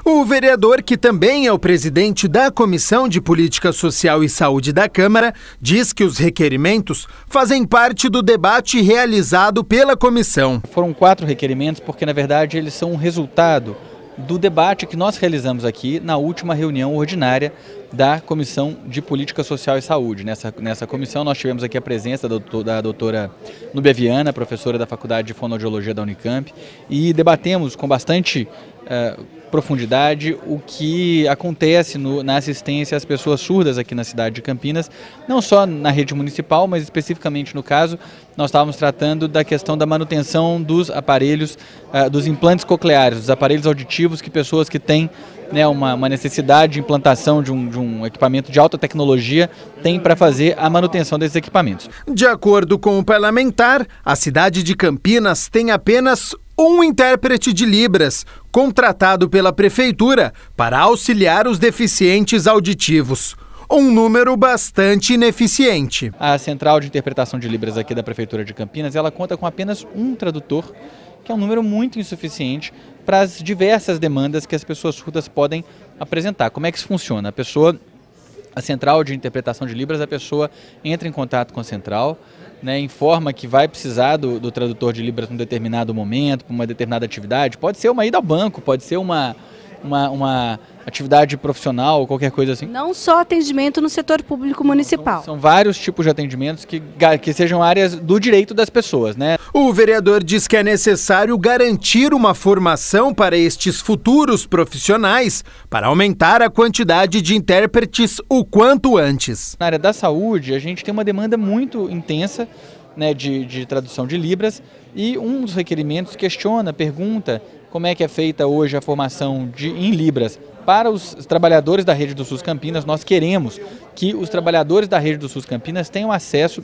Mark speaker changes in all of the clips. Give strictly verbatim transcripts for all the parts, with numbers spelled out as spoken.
Speaker 1: O vereador, que também é o presidente da Comissão de Política Social e Saúde da Câmara, diz que os requerimentos fazem parte do debate realizado pela comissão.
Speaker 2: Foram quatro requerimentos porque, na verdade, eles são um resultado do debate que nós realizamos aqui na última reunião ordinária da Comissão de Política Social e Saúde. Nessa, nessa comissão nós tivemos aqui a presença da, doutor, da doutora Núbia Viana, professora da Faculdade de Fonoaudiologia da Unicamp, e debatemos com bastante uh, profundidade o que acontece no, na assistência às pessoas surdas aqui na cidade de Campinas, não só na rede municipal, mas especificamente no caso, nós estávamos tratando da questão da manutenção dos aparelhos, uh, dos implantes cocleares, dos aparelhos auditivos que pessoas que têm né, uma, uma necessidade de implantação de um, de um equipamento de alta tecnologia têm para fazer a manutenção desses equipamentos.
Speaker 1: De acordo com o parlamentar, a cidade de Campinas tem apenas um intérprete de Libras, contratado pela prefeitura para auxiliar os deficientes auditivos. Um número bastante ineficiente.
Speaker 2: A Central de Interpretação de Libras aqui da Prefeitura de Campinas, ela conta com apenas um tradutor, que é um número muito insuficiente para as diversas demandas que as pessoas surdas podem apresentar. Como é que isso funciona? A pessoa, a Central de Interpretação de Libras, a pessoa entra em contato com a Central, né, informa que vai precisar do, do tradutor de Libras num determinado momento, para uma determinada atividade. Pode ser uma ida ao banco, pode ser uma, uma, uma atividade profissional, qualquer coisa assim.
Speaker 3: Não só atendimento no setor público municipal.
Speaker 2: São, são vários tipos de atendimentos que, que sejam áreas do direito das pessoas, né?
Speaker 1: O vereador diz que é necessário garantir uma formação para estes futuros profissionais para aumentar a quantidade de intérpretes o quanto antes.
Speaker 2: Na área da saúde, a gente tem uma demanda muito intensa, né, de, de tradução de Libras, e um dos requerimentos questiona, pergunta como é que é feita hoje a formação de, em Libras para os trabalhadores da rede do SUS Campinas. Nós queremos que os trabalhadores da rede do SUS Campinas tenham acesso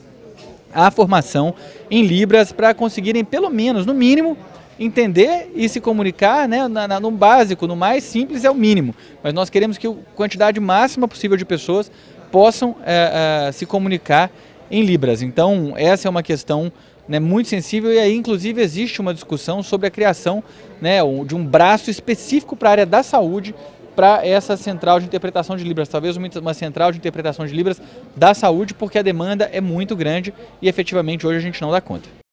Speaker 2: à formação em Libras para conseguirem, pelo menos, no mínimo, entender e se comunicar, né, na, na, no básico, no mais simples é o mínimo. Mas nós queremos que a quantidade máxima possível de pessoas possam é, é, se comunicar em Libras. Então, essa é uma questão, né, muito sensível, e aí, inclusive, existe uma discussão sobre a criação, né, de um braço específico para a área da saúde, para essa central de interpretação de Libras, talvez uma, uma central de interpretação de Libras da saúde, porque a demanda é muito grande e efetivamente hoje a gente não dá conta.